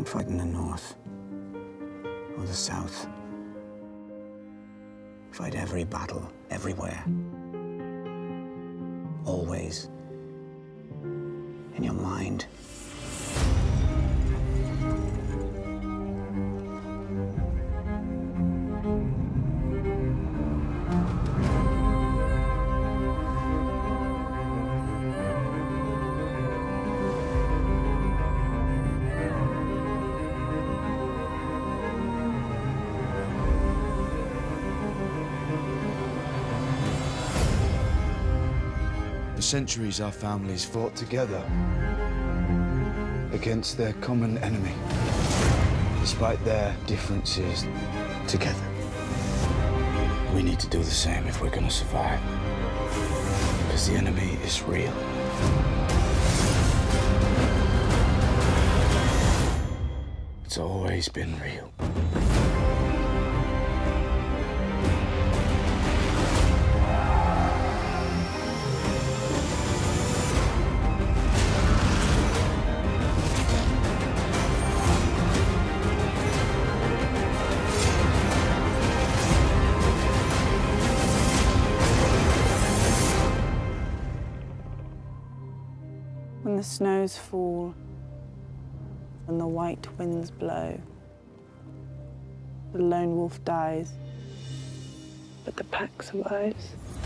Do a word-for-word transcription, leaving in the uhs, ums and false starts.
don't fight in the north or the south. Fight every battle, everywhere. Always. In your mind. For centuries, our families fought together against their common enemy, despite their differences. Together. We need to do the same if we're going to survive. Because the enemy is real. It's always been real. When the snows fall and the white winds blow, the lone wolf dies, but the pack survives.